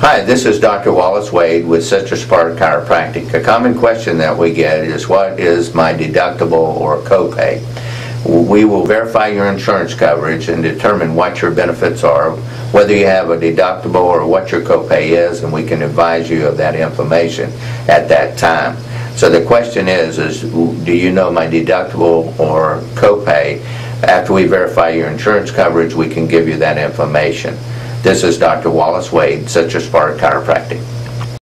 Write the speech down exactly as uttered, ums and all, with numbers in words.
Hi, this is Doctor Wallace Wade with Sister Sparta Chiropractic. A common question that we get is, what is my deductible or copay? We will verify your insurance coverage and determine what your benefits are, whether you have a deductible or what your copay is, and we can advise you of that information at that time. So the question is, is do you know my deductible or copay? After we verify your insurance coverage, we can give you that information. This is Doctor Wallace Wade, Sister Sparta Chiropractic.